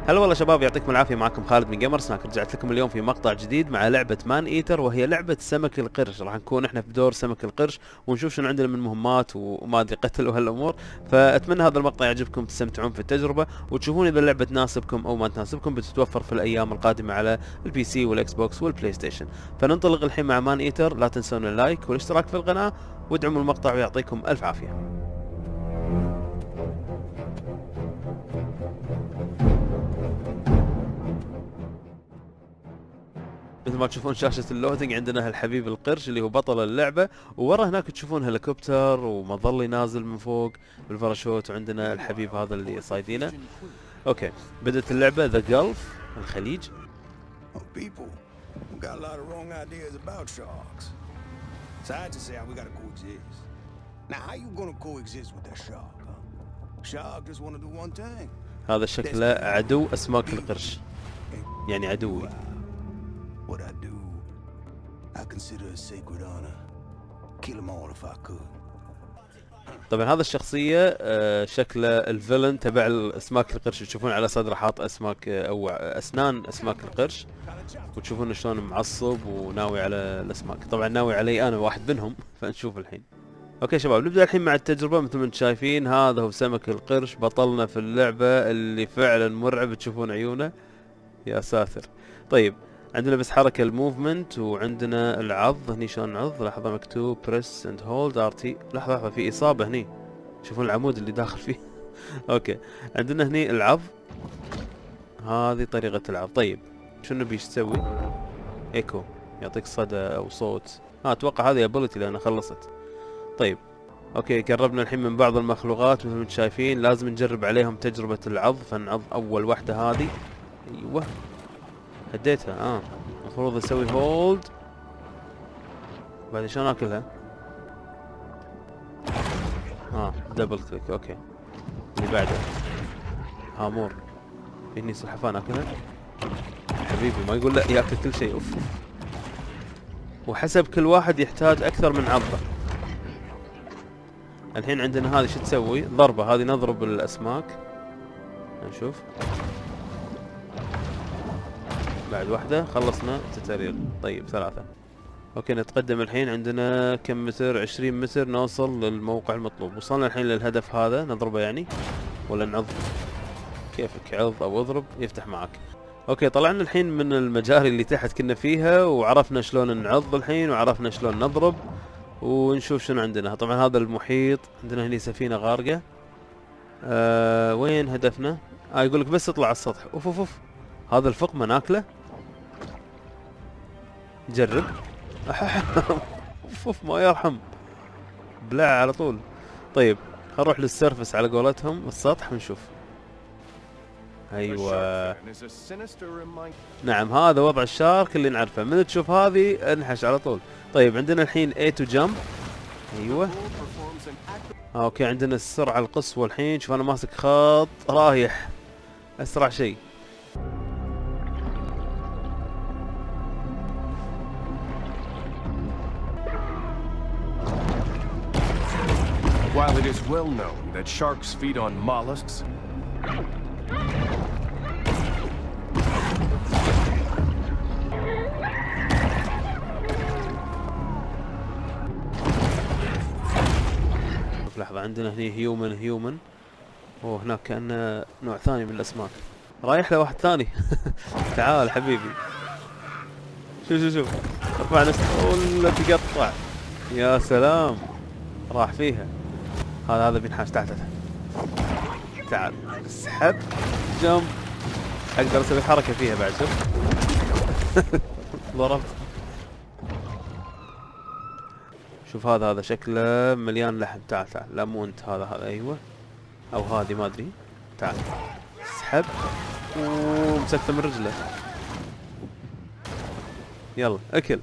هلا والله شباب، يعطيكم العافية. معكم خالد من جيمر سناك. رجعت لكم اليوم في مقطع جديد مع لعبة مان ايتر، وهي لعبة سمك القرش. راح نكون احنا في دور سمك القرش ونشوف شنو عندنا من مهمات وما ادري قتل وهالامور. فاتمنى هذا المقطع يعجبكم، تستمتعون في التجربة وتشوفون اذا اللعبة تناسبكم او ما تناسبكم. بتتوفر في الايام القادمة على البي سي والاكس بوكس والبلاي ستيشن. فننطلق الحين مع مان ايتر. لا تنسون اللايك والاشتراك في القناة وادعموا المقطع ويعطيكم الف عافية. مثل ما تشوفون شاشة اللودنج عندنا هالحبيب القرش اللي هو بطل اللعبة، وورا هناك تشوفون هليكوبتر ومظلي نازل من فوق بالباراشوت، وعندنا الحبيب هذا اللي صايدينه. اوكي، بدأت اللعبة. ذا جلف، الخليج. People got a lot of wrong ideas about sharks. So I had to say how we gotta coexist. Now how you gonna coexist with that shark, huh? Shark just wanna do one thing. هذا شكله عدو أسماك القرش، يعني عدوي. What I do, I consider a sacred honor. Kill them all if I could. طبعا هذا الشخصية شكله الفيلن تبع الأسماك القرش. تشوفون على صدره حاط أسماك أو أسنان أسماك القرش، وتشوفون شلون معصب وناوي على الأسماك. طبعا ناوي علي أنا واحد منهم، فنشوف الحين. اوكي شباب، نبدأ الحين مع التجربة. مثل ما انتم شايفين هذا هو سمك القرش بطلنا في اللعبة اللي فعلا مرعب. تشوفون عيونه، يا ساتر. طيب عندنا بس حركة الموفمنت، وعندنا العض هني شلون نعض. لحظة، مكتوب بريس اند هولد ار تي. لحظة في إصابة هني، شوفون العمود اللي داخل فيه. اوكي، عندنا هني العض، هذه طريقة العض. طيب شنو بيش تسوي؟ ايكو، يعطيك صدى او صوت. اتوقع هذه ابيلتي لانها خلصت. طيب اوكي، قربنا الحين من بعض المخلوقات. مثل ما انتم شايفين لازم نجرب عليهم تجربة العض. فنعض اول واحدة هذه. ايوه هديتها. المفروض اسوي هولد، بعدين شلون اكلها؟ دبل كليك. اوكي، اللي بعده هامور. هني سلحفاة اكلها. حبيبي ما يقول لا، ياكل كل شيء. اوف. وحسب كل واحد يحتاج اكثر من عضة. الحين عندنا هذه شو تسوي؟ ضربة. هذه نضرب الاسماك. نشوف. بعد واحدة خلصنا توتوريال. طيب 3. اوكي نتقدم الحين. عندنا كم متر؟ 20 متر نوصل للموقع المطلوب. وصلنا الحين للهدف هذا. نضربه يعني ولا نعض؟ كيفك، عض او اضرب يفتح معك. اوكي، طلعنا الحين من المجاري اللي تحت كنا فيها، وعرفنا شلون نعض الحين، وعرفنا شلون نضرب. ونشوف شنو عندنا. طبعا هذا المحيط. عندنا هني سفينة غارقة. وين هدفنا؟ يقولك بس اطلع على السطح. اوف اوف اوف، هذا الفقمة ناكله. جرب. اوف اوف، ما يرحم، بلع على طول. طيب نروح للسيرفس على قولتهم، السطح، ونشوف. ايوه نعم، هذا وضع الشارك اللي نعرفه. من تشوف هذه انحش على طول. طيب عندنا الحين A to jump. ايوه اوكي، عندنا السرعة القصوى الحين. شوف انا ماسك خط رايح اسرع شيء. While it is well known that sharks feed on mollusks, لحظة، عندنا هني هيومن. هناك كأنه نوع ثاني من الأسماك. رايح له واحد ثاني. تعال حبيبي. شوف ارفع نفسك ولا تقطع. يا سلام، راح فيها. هذا بينحاش. تعال اسحب جمب. اقدر اسوي حركة فيها بعد. شوف. ضربت. شوف هذا شكله مليان لحم. تعال لا مو انت، هذا ايوه، او هذه ما ادري. تعال اسحب ومسكته من رجله. يلا اكل.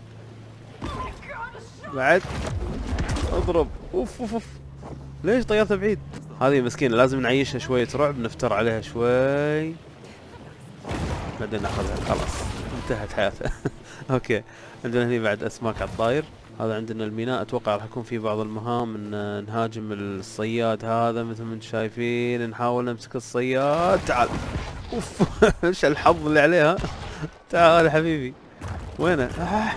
بعد اضرب. اوف اوف اوف، ليش طيرتها بعيد؟ هذه مسكينة لازم نعيشها شوية رعب، نفتر عليها شوي بعدين ناخذها. خلاص انتهت حياتها. اوكي، عندنا هني بعد اسماك على الطاير. هذا عندنا الميناء. اتوقع راح يكون في بعض المهام ان نهاجم الصياد هذا. مثل ما انتم شايفين نحاول نمسك الصياد. تعال اوف ايش الحظ اللي عليها. تعال يا حبيبي. وينه؟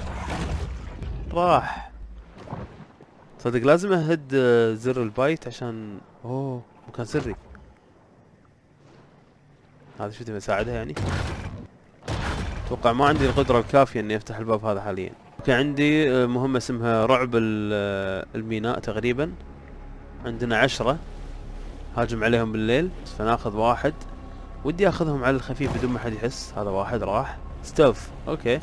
راح. صدق لازم اهد زر البايت عشان اوه مكان سري. هذا شو تبي اساعدها يعني؟ اتوقع ما عندي القدرة الكافية اني افتح الباب هذا حاليا. اوكي عندي مهمة اسمها رعب الميناء تقريبا. عندنا 10 هاجم عليهم بالليل، فناخذ واحد. ودي اخذهم على الخفيف بدون ما حد يحس. هذا واحد راح ستوف. اوكي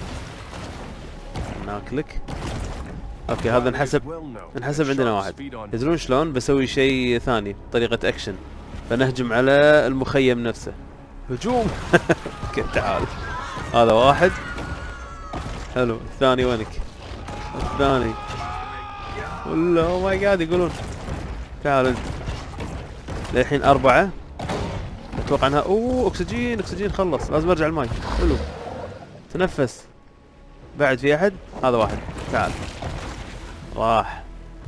ناكلك. اوكي هذا انحسب عندنا واحد. تدرون شلون بسوي شيء ثاني بطريقة اكشن؟ فنهجم على المخيم نفسه. هجوم. اوكي تعال. هذا واحد. حلو. الثاني وينك؟ الثاني. ولا او ماي جاد يقولون. تعال انت. للحين 4. اتوقع انها اكسجين خلص. لازم ارجع الماي. حلو. تنفس. بعد في احد؟ هذا واحد. تعال. راح.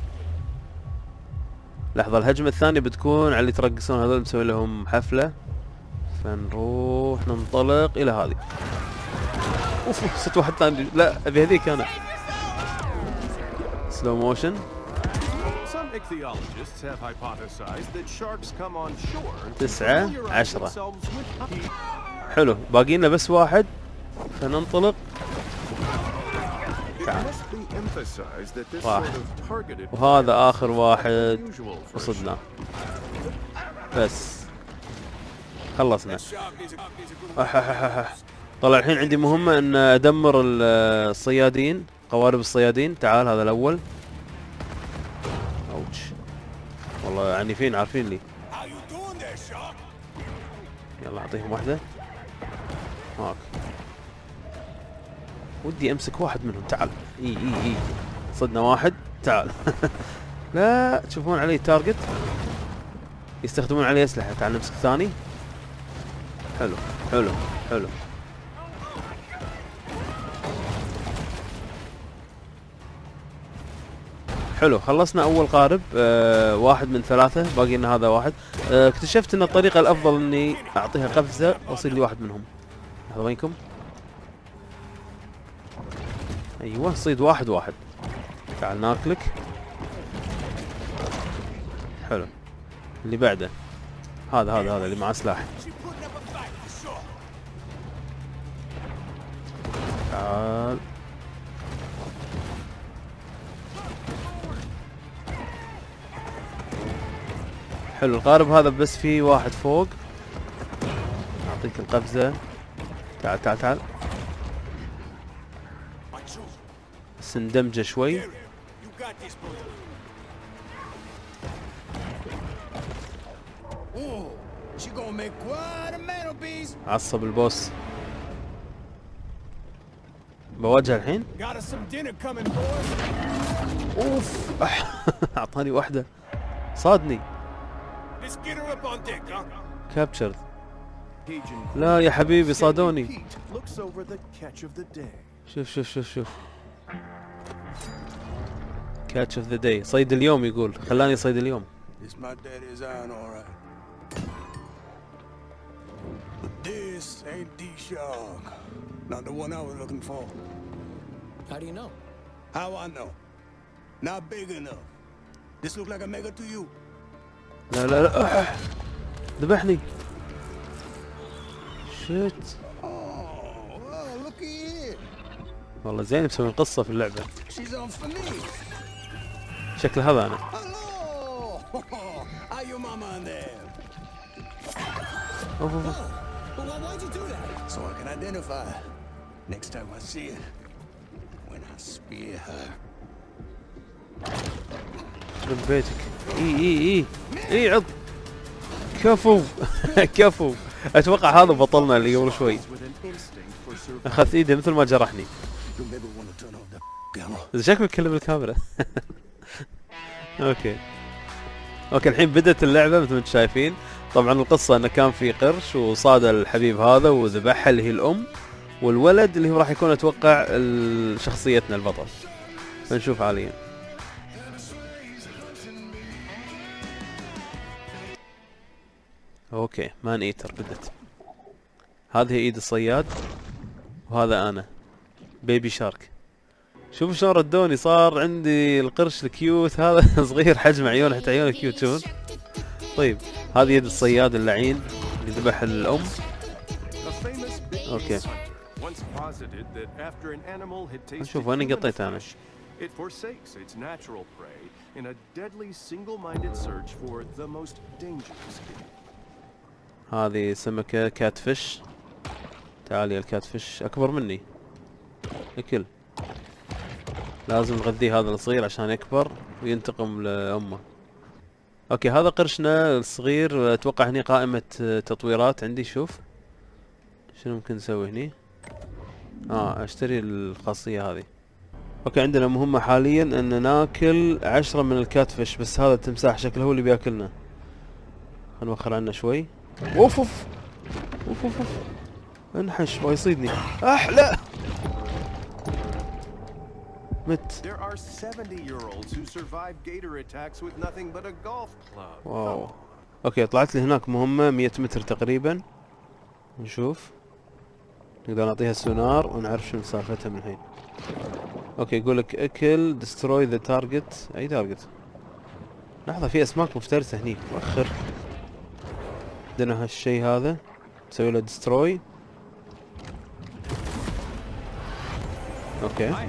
لحظة الهجمة الثانية بتكون على اللي يترقصون هذول، مسوي لهم حفلة. فنروح ننطلق الى هذه. اوف صرت واحد ثاني. لا ابي هذيك انا. سلو موشن. 9 10. حلو باقي لنا بس واحد. فننطلق. تعال. راح. وهذا اخر واحد وصدناه. بس خلصنا. طلع الحين عندي مهمة ان ادمر الصيادين، قوارب الصيادين. تعال هذا الاول. اوتش والله عنيفين عارفين لي. يلا اعطيهم واحدة. هاك. ودي امسك واحد منهم. تعال. اي صدنا واحد. تعال. لا تشوفون علي تارجت يستخدمون عليه اسلحة. تعال نمسك ثاني. حلو. حلو خلصنا اول قارب. واحد من 3. باقي لنا هذا واحد. اكتشفت ان الطريقة الافضل اني اعطيها قفزة واصير لي واحد منهم. هذا وينكم؟ ايوه صيد واحد. تعال ناكلك. حلو. اللي بعده هذا اللي معاه سلاح. تعال. حلو القارب هذا بس في واحد فوق. اعطيك القفزة. تعال. بس ندمجه شوي. عصب البوس. بواجه الحين. اوف اعطاني واحدة. صادني. كابتشرد. لا يا حبيبي صادوني. شوف كاتش اوف ذا داي. صيد اليوم يقول. خلاني صيد اليوم. This ain't the shark. Not the one I was looking for. How do you know? How I know? Not big enough. This look like a mega to you? لا ذبحني. شيت. Oh, well, look here. والله زين مسوين قصة في اللعبة. She's on for me. شكل هذا أنا. Hello. Are your mama in there? أوف. Well, why'd you do that? So I can identify her. Next time I see her. When I spear her. من بيتك. اي عض. كفو. كفو. اتوقع هذا بطلنا اللي قبل شوي. اخذت ايده مثل ما جرحني. اذا شكله يتكلم بالكاميرا. اوكي الحين بدأت اللعبة مثل ما انتم شايفين. طبعا القصة انه كان في قرش وصاد الحبيب هذا وذبحها اللي هي الام، والولد اللي هو راح يكون اتوقع شخصيتنا البطل. فنشوف حاليا. اوكي مان ايتر بدت. هذه ايد الصياد، وهذا انا بيبي شارك. شوفوا شلون ردوني، صار عندي القرش الكيوت هذا صغير حجم عيونه، حتى عيونه كيوت شوفون. طيب هذه يد الصياد اللعين اللي ذبح الام. اوكي نشوف وين قطيت انا. It forsakes its natural prey in a deadly single-minded search for the most dangerous game. هذه سمكة كاتفش. تعالي الكاتفش أكبر مني. أكل. لازم نغذيه هذا الصغير عشان يكبر وينتقم لأمه. أوكي هذا قرشنا الصغير. أتوقع هني قائمة تطويرات عندي. شوف شنو ممكن نسوي هني. أشتري الخاصية هذه. اوكي عندنا مهمة حاليا ان ناكل 10 من الكاتفش، بس هذا التمساح شكله هو اللي بياكلنا. هنوخر عنه شوي. اوف اوف اوف اوف اوف انحش بغى يصيدني. لا مت. واو. اوكي طلعت لي هناك مهمة 100 متر تقريبا. نشوف نقدر نعطيها السونار ونعرف شنو سالفتها من الحين. اوكي يقول لك اكل دستروي ذا تارجت. اي تارجت؟ لحظة في اسماك مفترسة هني. مؤخر عندنا هالشي هذا نسوي له دستروي. اوكي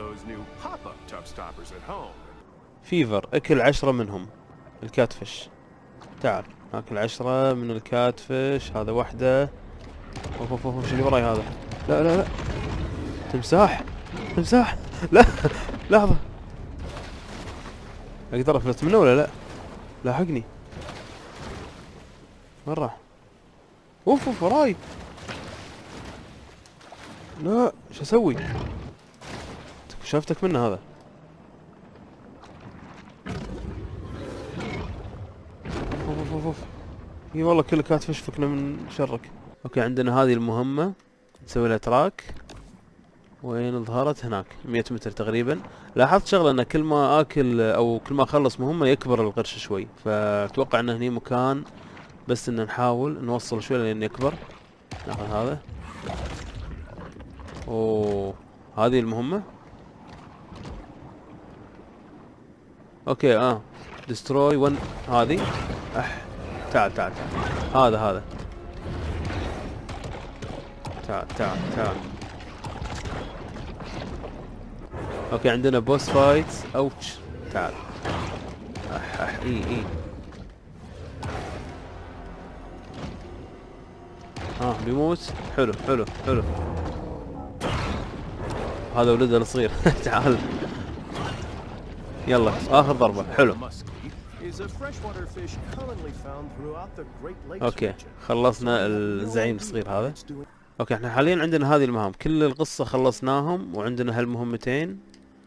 فيفر اكل 10 منهم الكاتفش. تعال ناكل 10 من الكاتفش. هذا واحدة. اوف اوف اوف شو اللي وراي هذا؟ لا لا لا تمساح تمساح. لا لحظة اقدر افلت منه ولا لا؟ لاحقني. وين راح؟ اوف اوف وراي. لا شو اسوي؟ شافتك منه هذا. اوف اوف اوف. اي والله كل كاتفش فكنا من شرك. اوكي عندنا هذه المهمة نسوي لها تراك. وين ظهرت؟ هناك 100 متر تقريبا. لاحظت شغله ان كل ما اكل او كل ما اخلص مهمه يكبر القرش شوي، فاتوقع ان هني مكان بس ان نحاول نوصل شوي لين يكبر. ناخذ هذا. اوه هذه المهمه. اوكي دستروي 1 هذه. تعال تعال تعال. هذا تعال تعال تعال. اوكي عندنا بوس فايت. اوتش تعال. اي بيموت. حلو حلو حلو. هذا ولده الصغير. تعال يلا اخر ضربة. حلو. اوكي خلصنا الزعيم الصغير هذا. اوكي احنا حاليا عندنا هذه المهام، كل القصة خلصناهم، وعندنا هالمهمتين.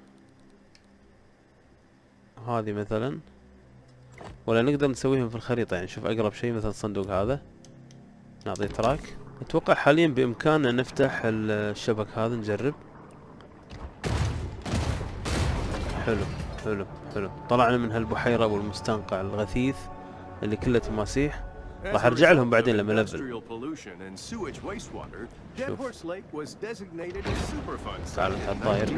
هذه مثلا، ولا نقدر نسويهم في الخريطة يعني. شوف اقرب شيء مثلا الصندوق هذا نعطيه تراك. اتوقع حاليا بامكاننا نفتح الشبك هذا نجرب. حلو حلو حلو. طلعنا من هالبحيرة والمستنقع الغثيث اللي كله تماسيح. راح ارجع لهم بعدين لما لفل. تعال انت الطاير.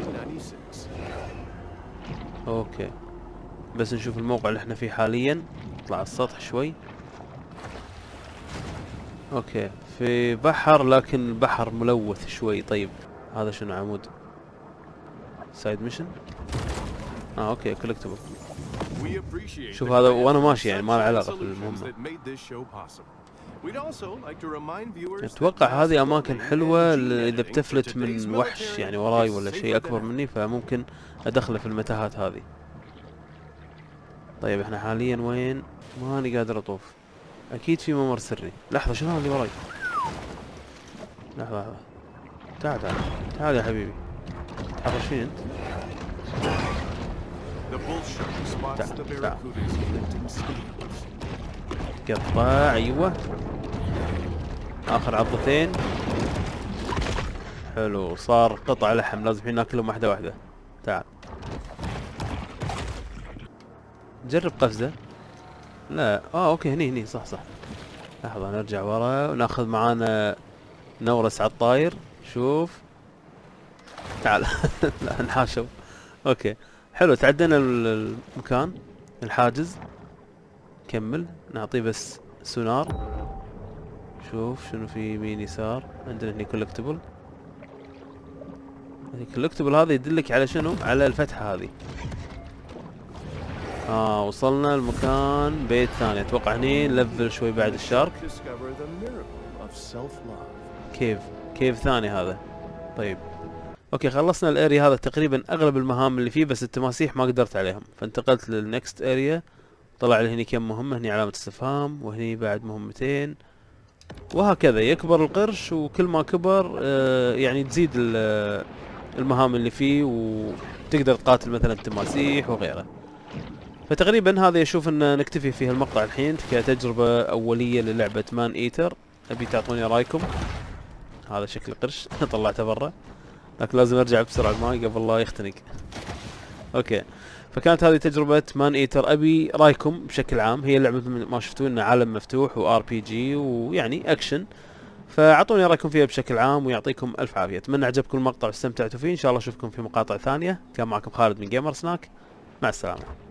اوكي بس نشوف الموقع اللي احنا فيه حاليا. نطلع على السطح شوي. اوكي في بحر، لكن البحر ملوث شوي. طيب هذا شنو؟ عمود سايد ميشن. اوكي كولكتبل. شوف هذا وانا ماشي يعني ما له علاقة بالمهمة. اتوقع هذه اماكن حلوة اذا بتفلت من وحش يعني وراي ولا شيء اكبر مني، فممكن ادخله في المتاهات هذه. طيب احنا حاليا وين؟ ماني قادر اطوف. اكيد في ممر سري. لحظة شنو هذا اللي وراي؟ لحظة لحظة. تعال تعال تعال يا حبيبي. تحرش فين انت؟ تعال تعال. قطع. ايوه اخر عضتين. حلو صار قطع لحم لازم الحين ناكلهم واحدة واحدة. تعال نجرب قفزة. لا اوكي هني صح صح. لحظة نرجع ورا وناخذ معانا نورس على الطاير. شوف تعال لا انحاشوا. اوكي حلو، تعدينا المكان الحاجز. نكمل نعطيه بس سونار. شوف شنو في يمين يسار. عندنا هني كولكتبل. الكولكتبل هذا يدلك على شنو؟ على الفتحة هذه. وصلنا المكان بيت ثاني. اتوقع هني نلفل شوي بعد الشارك. كيف ثاني هذا. طيب اوكي خلصنا الاريا هذا تقريبا اغلب المهام اللي فيه، بس التماسيح ما قدرت عليهم فانتقلت للنكست اريا. طلع لي هني كم مهمة، هني علامة استفهام وهني بعد مهمتين وهكذا. يكبر القرش وكل ما كبر يعني تزيد المهام اللي فيه وتقدر تقاتل مثلا التماسيح وغيره. فتقريبا هذا اشوف ان نكتفي في المقطع الحين كتجربة اولية للعبة مان ايتر. ابي تعطوني رايكم. هذا شكل القرش طلعته برا لكن لازم ارجع بسرعة الماي قبل لا يختنق. اوكي فكانت هذه تجربة مان ايتر. ابي رايكم بشكل عام. هي اللعبة ما شفتوا انه عالم مفتوح وار بي جي ويعني اكشن، فاعطوني رايكم فيها بشكل عام ويعطيكم الف عافية. اتمنى عجبكم المقطع واستمتعتوا فيه. ان شاء الله اشوفكم في مقاطع ثانية. كان معكم خالد من جيمر سناك. مع السلامة.